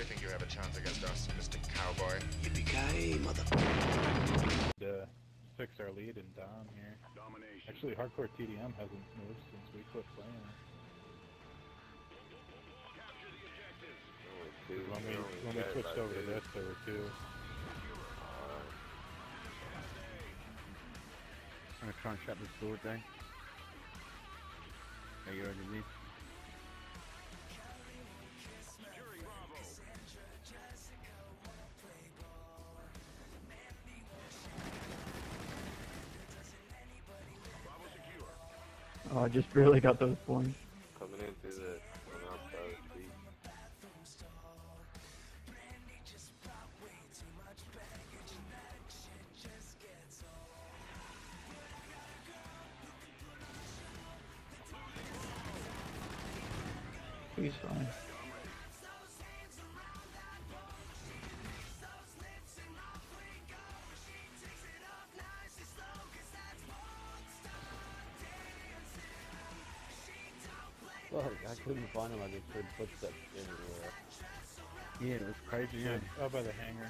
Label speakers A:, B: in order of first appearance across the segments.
A: really think you have a chance against us, Mr. Cowboy?
B: Yippee-ki-yay, mother...
C: To fix our lead and down here. Actually, hardcore TDM hasn't moved since we quit playing it. When we switched over to this, there were two.
D: I'm gonna try and shut this door down. Are you ready, Lee?
E: Oh, I just barely got those points.
F: Coming in through the outside street.
E: He's fine.
G: Fuck, I couldn't find him, I just heard footsteps everywhere.
D: Yeah, it was crazy, yeah.
C: Oh, by the hangar.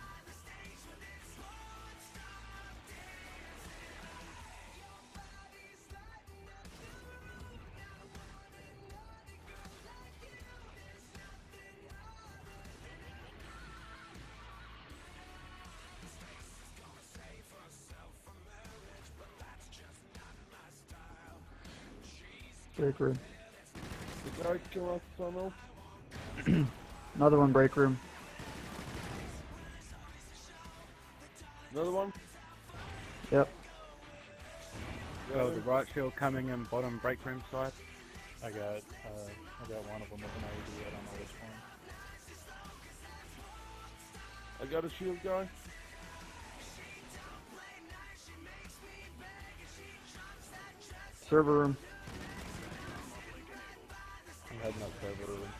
E: Break room.
F: The guy kill us tunnel.
E: Another one, break room.
F: Another one?
E: Yep.
D: Oh, the right shield coming in bottom break room side.
C: I got one of them with an IED. I don't know which one.
F: I got a shield guy.
E: Server room.
G: I'm heading up server room.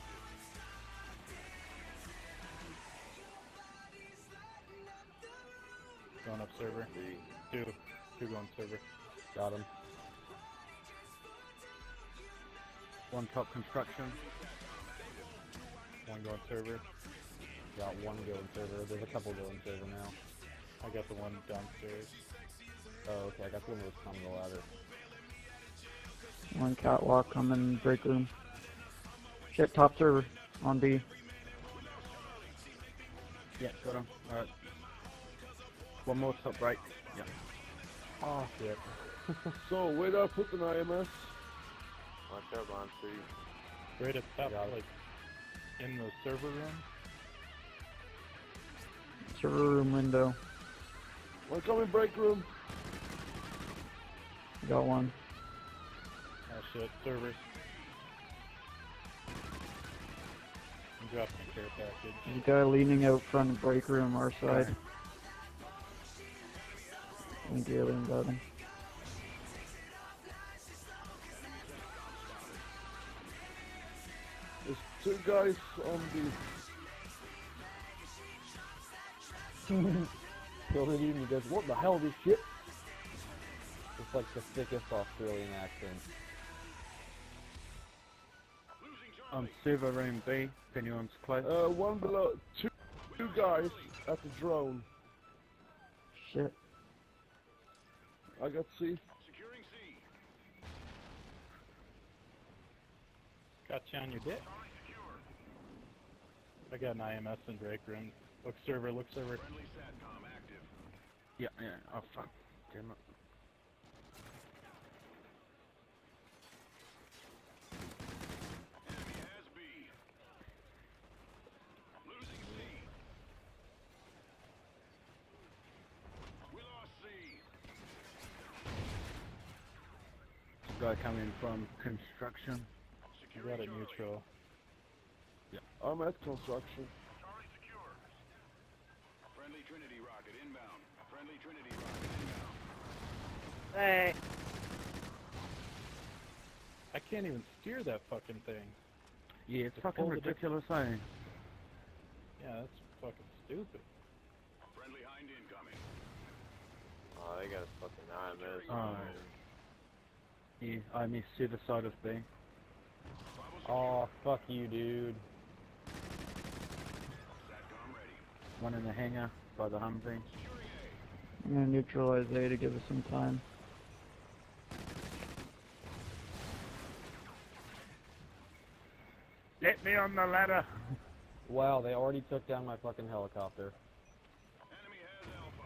C: Going up server. Two going server.
G: Got him.
D: One top construction.
C: One going server.
G: Got one going server. There's a couple going server now.
C: I got the one downstairs.
G: Oh, okay, I got the one that was climbing the ladder.
E: One catwalk coming break room. Shit, top server on B.
D: Yeah, got him. Alright. One more top break. Yeah.
C: Oh, shit.
F: So, where do I put an IMS? Watch out, on C.
C: Right at the top, like, in the server room.
E: Server room window.
F: One coming break room.
E: Got one.
C: Oh, shit. Servers. I'm dropping a care package.
E: There's a guy leaning out front of break room, our side. I think the alien got him.
F: There's two guys on
G: Killed it even, he goes, what the hell, this shit? It's like the thickest Australian accent.
D: Server room B, if anyone's close.
F: one below. Two guys at the drone.
E: Shit.
F: I got C.
C: Got you on your dick. I got an IMS in break room. Look server, look server.
D: Yeah, yeah. Oh, fuck. Damn it. Guy coming from construction.
C: You got it neutral.
D: Yeah.
F: I'm at construction.
H: Charlie secure. Friendly Trinity rocket inbound. Friendly Trinity rocket inbound.
C: Hey. I can't even steer that fucking thing.
D: Yeah, it's
C: Just
D: fucking
C: pull the
D: ridiculous, eh?
C: Yeah, that's fucking stupid.
H: Friendly hind incoming.
F: Oh, they got a fucking IMS.
D: Oh. Yeah, I missed the other side of B.
G: Oh, fuck you, dude.
D: One in the hangar by the Humvee.
E: I'm gonna neutralize A to give us some time.
D: Get me on the ladder!
G: Wow, they already took down my fucking helicopter.
H: Enemy has Alpha.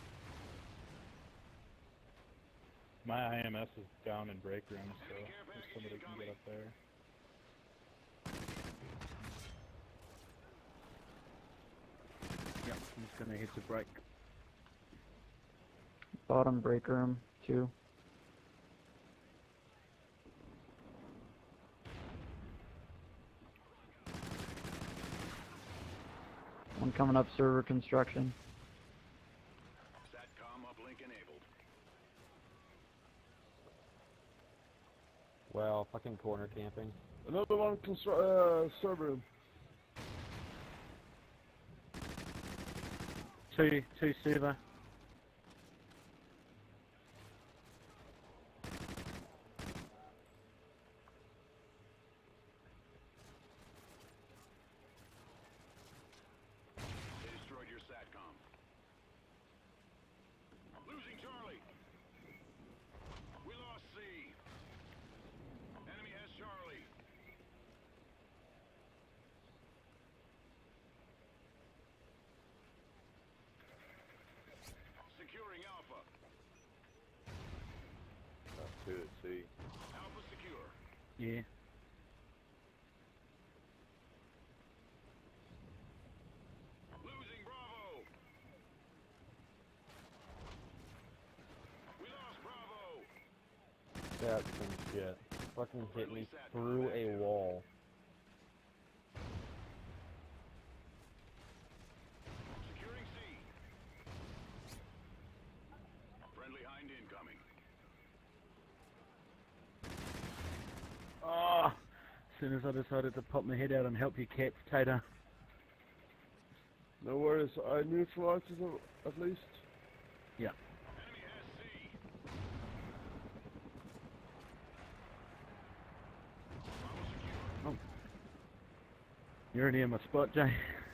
C: My IMS is down in break room, so if somebody can get up there.
D: Yep, I'm just gonna hit the brake.
E: Bottom break room, 2. One coming up server construction.
H: SATCOM uplink enabled.
G: Wow, fucking corner camping.
F: Another one server.
D: Two server.
H: They destroyed your SATCOM. Losing Charlie. We lost C. Enemy has Charlie. Securing Alpha.
F: That's two at sea.
H: Alpha secure.
D: Yeah.
H: Losing Bravo. We lost Bravo.
G: That's some shit. Fucking hit me through a wall.
H: Securing C. Friendly Hind incoming.
D: Oh! As soon as I decided to pop my head out and help you, cat potato.
F: No worries, I neutralized it at least.
D: Yeah.
H: Enemy has C. Bravo secure.
D: Oh. You're already in my spot, Jay.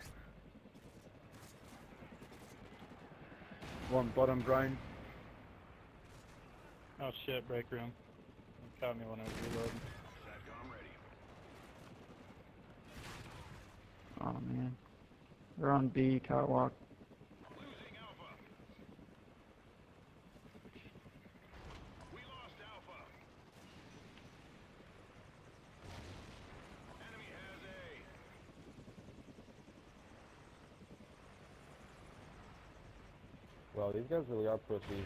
D: One bottom drone.
C: Oh shit, break room. It caught me when I was reloading.
H: SATCOM ready.
E: Oh man. They're on B, catwalk.
H: Losing Alpha. We lost Alpha. Enemy has A.
G: Wow, these guys really are pussies.
H: Securing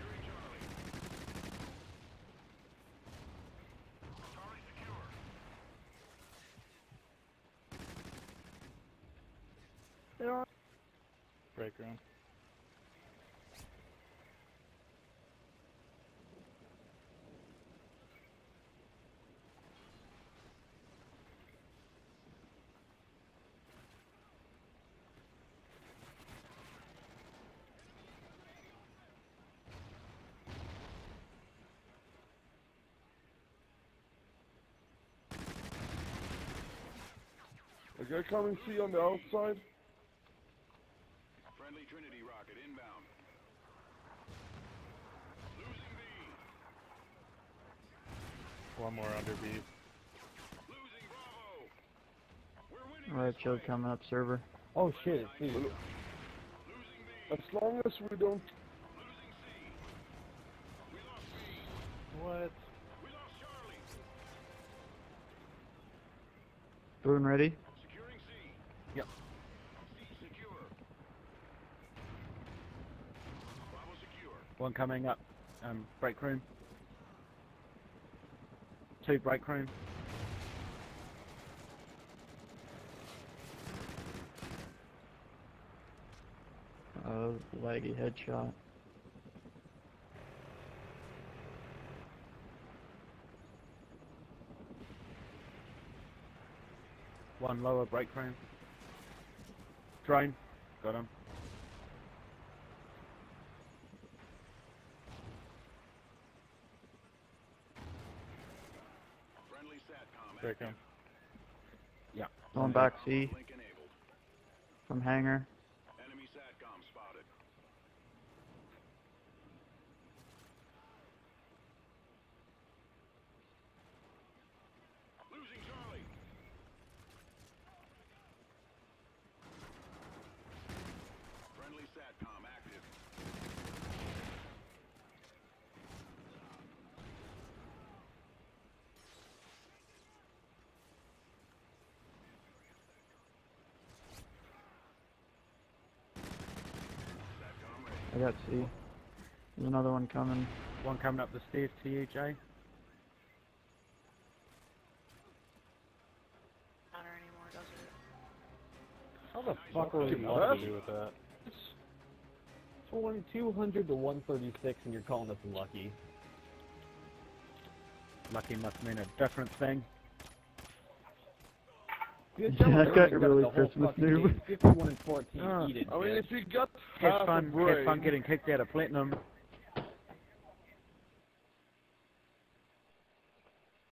H: Charlie. Charlie secure.
C: Break room.
F: A guy coming C on the outside.
H: Friendly Trinity rocket inbound. Losing B.
C: One more under B.
H: Losing Bravo. We're winning.
E: Alright,
H: this
E: Joe
H: way.
E: coming up server.
G: Oh shit, it's me.
H: Losing B.
F: As long as we don't...
H: Losing C. We lost B.
C: What?
H: We lost Charlie.
E: Boone ready?
H: Securing C.
D: Yep.
H: C secure. Bravo secure.
D: One coming up. Break room. Two break room.
E: Laggy headshot.
D: One lower break room. Drone. Got him.
H: Friendly SATCOM
C: Break
H: active.
C: room.
D: Yeah.
E: Going back C
H: Link enabled.
E: from hangar.
H: Enemy SATCOM
E: I got C. There's another one coming.
D: One coming up the stairs to you, Jay.
B: Matter anymore, does it?
G: How the fuck are we
C: Nothing
G: lucky?
C: to do with that.
G: 200 to 136 and you're calling us lucky.
D: Lucky must mean a different thing.
G: You had
E: Yeah,
G: someone
E: I got
G: earlier
E: really
G: the whole
E: Christmas
G: fucking
E: new.
G: game. 51 and 14,
D: Oh.
G: eat it,
F: I mean,
G: bitch.
F: if you got
D: Have
F: half a
D: fun
F: brain,
D: getting kicked out of Platinum.